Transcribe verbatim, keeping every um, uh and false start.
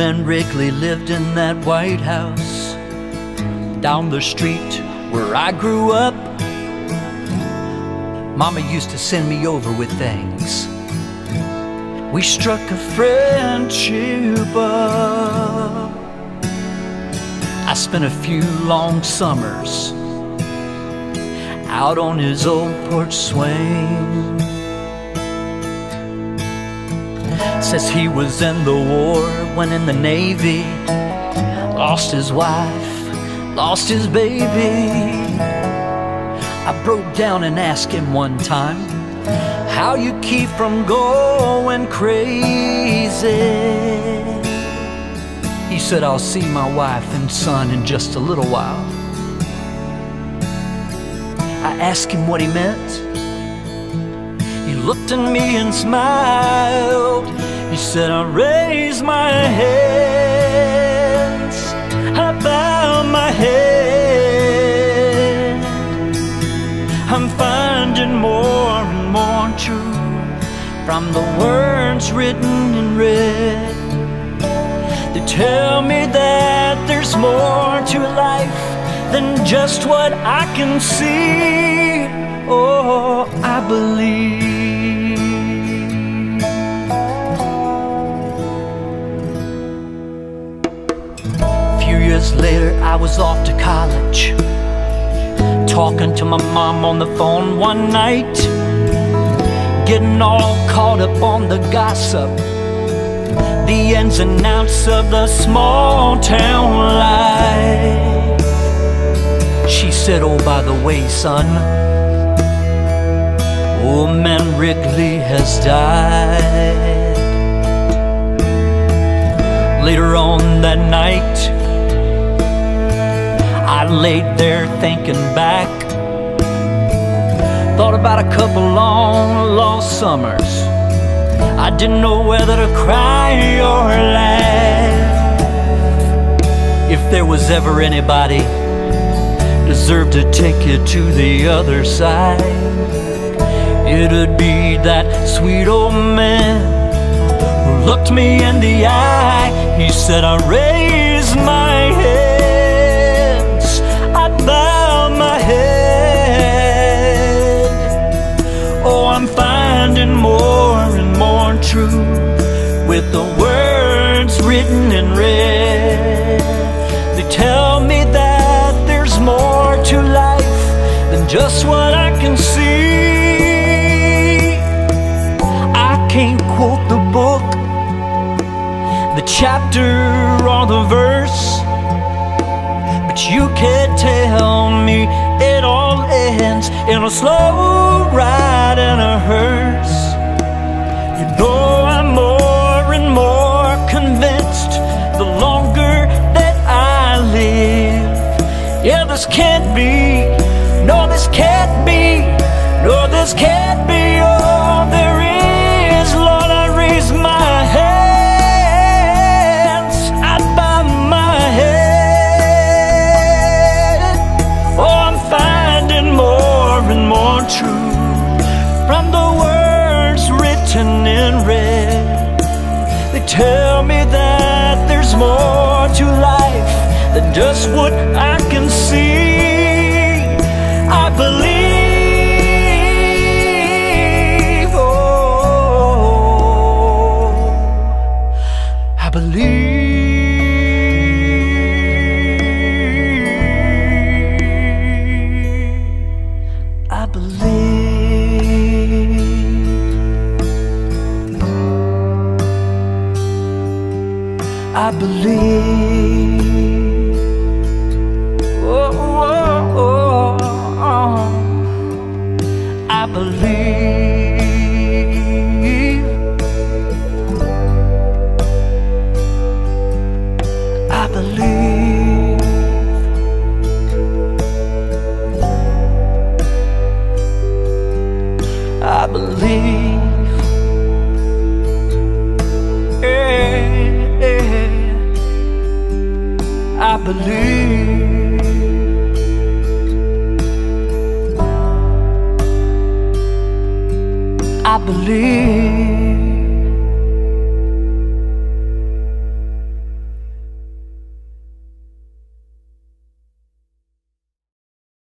man Wrigley lived in that White House down the street where I grew up. Mama used to send me over with things. We struck a friendship up. I spent a few long summers out on his old porch swing. Says he was in the war, went in the Navy, lost his wife, lost his baby. I broke down and asked him one time how you keep from going crazy. He said, I'll see my wife and son in just a little while. I asked him what he meant. He looked at me and smiled. He said, I raise my hands, I bow my head. I'm finding more and more truth from the words written in red. They tell me that there's more to life than just what I can see. Oh, I believe. A few years later, I was off to college, talking to my mom on the phone one night, getting all caught up on the gossip, the ins and outs of the small town life. She said, oh, by the way, son, old man Wrigley has died. Later on that night, I laid there thinking back, thought about a couple long lost summers. I didn't know whether to cry or laugh. If there was ever anybody deserved to take you to the other side, it'd be that sweet old man who looked me in the eye. He said, I raise my hands, I bow my head. Oh, I'm finding more and more truth with the words written in red. They tell me that there's more to life than just what I can see. I can't quote the book, the chapter or the verse, but you can tell me it all ends in a slow ride in a hearse. You know I'm more and more convinced the longer that I live. Yeah, this can't be, no, this can't be, no, this can't be all there is. Lord, I raise my hands, I bow my head. Oh, I'm finding more and more truth from the words written in red. They tell me that there's more to life than just what I can see. I believe, oh, I believe, I believe, I believe. I believe, I believe, I believe, yeah, yeah. I believe. I believe.